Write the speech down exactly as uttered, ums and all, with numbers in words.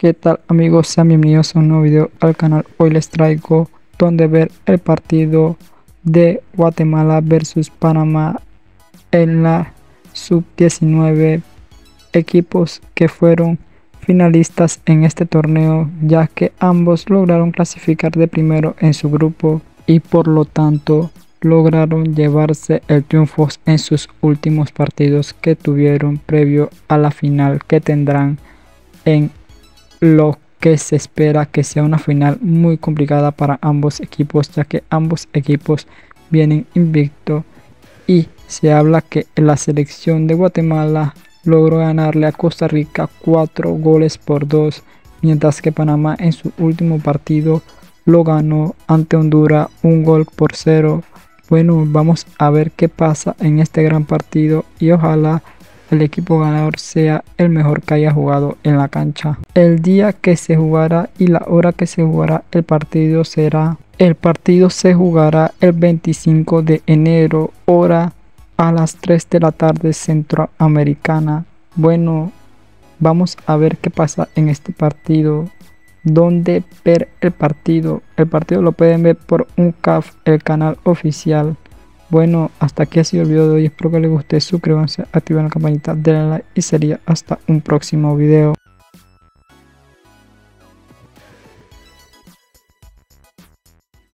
¿Qué tal amigos? Sean bienvenidos a un nuevo video al canal. Hoy les traigo donde ver el partido de Guatemala versus Panamá en la sub diecinueve, equipos que fueron finalistas en este torneo, ya que ambos lograron clasificar de primero en su grupo y por lo tanto lograron llevarse el triunfo en sus últimos partidos que tuvieron previo a la final que tendrán en lo que se espera que sea una final muy complicada para ambos equipos, ya que ambos equipos vienen invicto y se habla que la selección de Guatemala logró ganarle a Costa Rica cuatro goles por dos, mientras que Panamá en su último partido lo ganó ante Honduras un gol por cero. Bueno, vamos a ver qué pasa en este gran partido y ojalá el equipo ganador sea el mejor que haya jugado en la cancha. El día que se jugará y la hora que se jugará el partido será el partido se jugará el veinticinco de enero, hora a las tres de la tarde centroamericana. Bueno, vamos a ver qué pasa en este partido. ¿Dónde ver el partido? El partido lo pueden ver por un C A F, el canal oficial. Bueno, hasta aquí ha sido el video de hoy. Espero que les guste. Suscríbanse, activen la campanita, denle like y sería hasta un próximo video.